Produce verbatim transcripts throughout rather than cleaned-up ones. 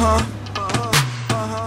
Uh-huh, uh-huh, uh-huh.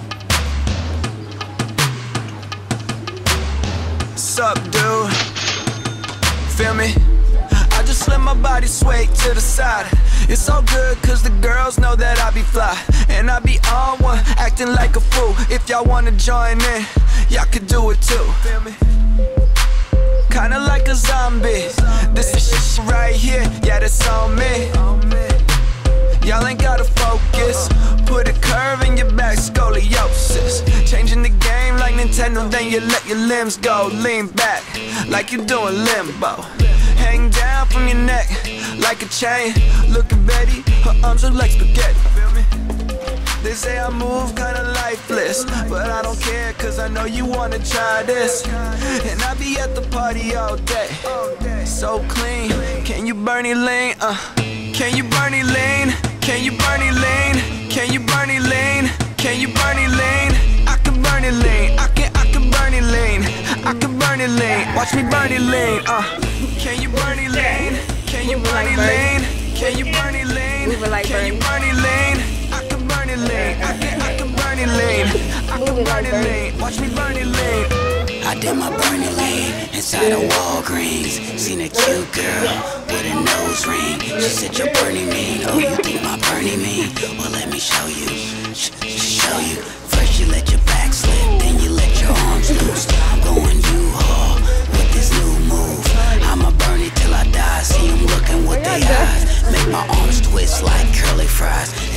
Sup, dude? Feel me? I just let my body sway to the side. It's all good cause the girls know that I be fly. And I be on one, acting like a fool. If y'all wanna join in, y'all could do it too. Feel me? Kinda like a zombie. This is shit right here, yeah, that's on me. Y'all ain't gotta focus. Put a curve in your back, scoliosis. Changing the game like Nintendo, then you let your limbs go. Lean back, like you doing limbo. Hang down from your neck, like a chain. Look at Betty, her arms look like spaghetti. Feel me? They say I move kinda lifeless, but I don't care cause I know you wanna try this. And I be at the party all day, so clean. Can you burn it lean? Uh. Can you burn it lean? Can you burn it lean? Can you burn it lean? Can you burn it lean? I can burn it lean. I can, I can burn it lean. I can burn it lean. Watch me burn it lean. Uh. Can you burn it lean? Can you burn it lean? Can you burn it lean? Can you burn it lean? I can burn it lean. I can, I can burn it lean. I can burn it lean. Watch me burn it lean. I did my burning lane inside of Walgreens. Seen a cute girl with a nose ring. She said you're burning mean. Oh, you think my burning mean? Well, let me show you. Sh show you. First you let your back slip, then you let your arms loose. I'm going U-Haul with this new move. I'ma burn it till I die. See them looking with their eyes. Make my arms twist like curly fries.